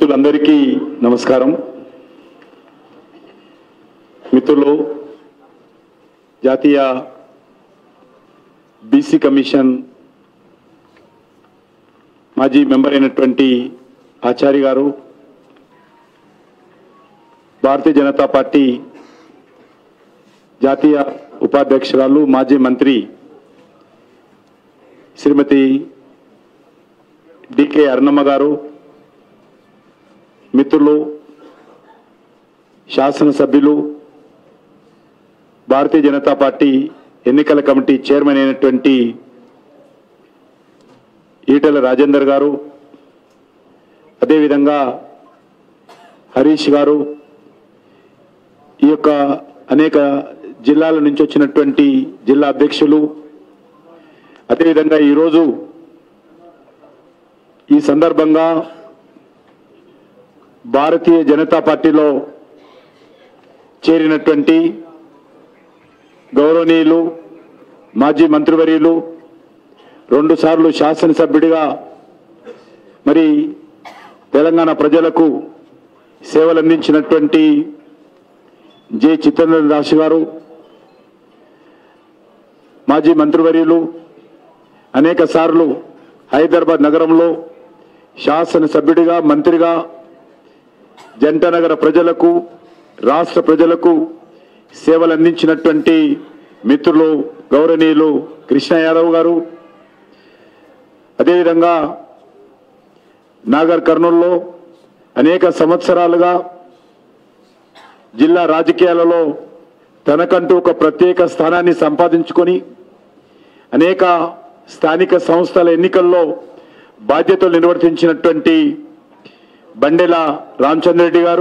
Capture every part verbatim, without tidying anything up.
మిత్రులందరికీ నమస్కారం. మిత్రులు, జాతీయ బీసీ కమిషన్ మాజీ మెంబర్ అయినటువంటి ఆచార్య గారు, భారతీయ జనతా పార్టీ జాతీయ ఉపాధ్యక్షురాలు మాజీ మంత్రి శ్రీమతి డికే అరుణమ్మ గారు, మిత్రులు, శాసనసభ్యులు, భారతీయ జనతా పార్టీ ఎన్నికల కమిటీ చైర్మన్ అయినటువంటి ఈటెల రాజేందర్ గారు, అదేవిధంగా హరీష్ గారు, ఈ యొక్క అనేక జిల్లాల నుంచి వచ్చినటువంటి జిల్లా అధ్యక్షులు, అదేవిధంగా ఈరోజు ఈ సందర్భంగా భారతీయ జనతా పార్టీలో చేరినటువంటి గౌరవనీయులు మాజీ మంత్రివర్యులు, రెండుసార్లు శాసనసభ్యుడిగా మరి తెలంగాణ ప్రజలకు సేవలు అందించినటువంటి జె చిత్తరంజన్ దాస్ గారు, మాజీ మంత్రివర్యులు, అనేక సార్లు హైదరాబాద్ నగరంలో శాసనసభ్యుడిగా మంత్రిగా జంటనగర ప్రజలకు, రాష్ట్ర ప్రజలకు సేవలు అందించినటువంటి మిత్రులు గౌరవనీయులు కృష్ణ యాదవ్ గారు, అదేవిధంగా నాగర్ కర్నూల్లో అనేక సంవత్సరాలుగా జిల్లా రాజకీయాలలో తనకంటూ ఒక ప్రత్యేక స్థానాన్ని సంపాదించుకొని అనేక స్థానిక సంస్థల ఎన్నికల్లో బాధ్యతలు నిర్వర్తించినటువంటి బండెల రామచంద్రెడ్డి గారు,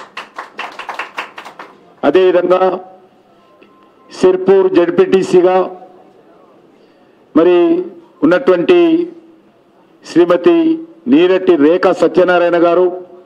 అదేవిధంగా సిర్పూర్ జడ్పీటీసీగా మరి ఉన్నటువంటి శ్రీమతి నీరటి రేఖా సత్యనారాయణ గారు,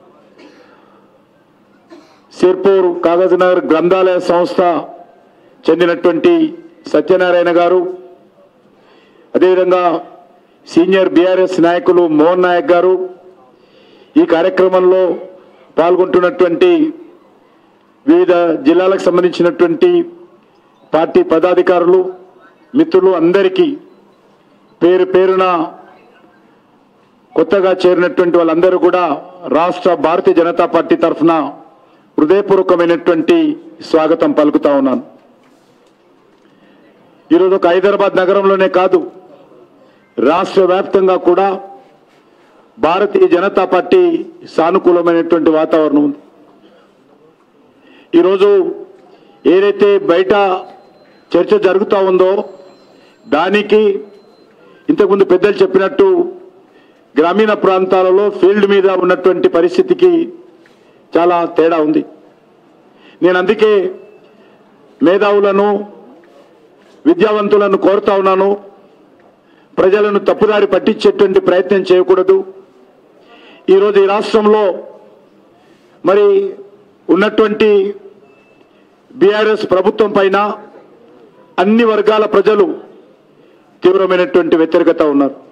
సిర్పూర్ కాగజ్నగర్ గ్రంథాలయ సంస్థ చెందినటువంటి సత్యనారాయణ గారు, అదేవిధంగా సీనియర్ బీఆర్ఎస్ నాయకులు మోహన్ నాయక్ గారు, ఈ కార్యక్రమంలో పాల్గొంటున్నటువంటి వివిధ జిల్లాలకు సంబంధించినటువంటి పార్టీ పదాధికారులు, మిత్రులు అందరికీ పేరు పేరున కొత్తగా చేరినటువంటి వాళ్ళందరూ కూడా రాష్ట్ర భారతీయ జనతా పార్టీ తరఫున హృదయపూర్వకమైనటువంటి స్వాగతం పలుకుతా ఉన్నాను. ఈరోజు ఒక హైదరాబాద్ నగరంలోనే కాదు, రాష్ట్ర వ్యాప్తంగా కూడా భారతీయ జనతా పార్టీ సానుకూలమైనటువంటి వాతావరణం ఉంది. ఈరోజు ఏదైతే బయట చర్చ జరుగుతూ ఉందో దానికి ఇంతకుముందు పెద్దలు చెప్పినట్టు గ్రామీణ ప్రాంతాలలో ఫీల్డ్ మీద ఉన్నటువంటి పరిస్థితికి చాలా తేడా ఉంది. నేను అందుకే మేధావులను, విద్యావంతులను కోరుతా ఉన్నాను, ప్రజలను తప్పుదారి పట్టించేటువంటి ప్రయత్నం చేయకూడదు. ఈరోజు ఈ రాష్ట్రంలో మరి ఉన్నటువంటి బీఆర్ఎస్ ప్రభుత్వం పైన అన్ని వర్గాల ప్రజలు తీవ్రమైనటువంటి వ్యతిరేకత ఉన్నారు.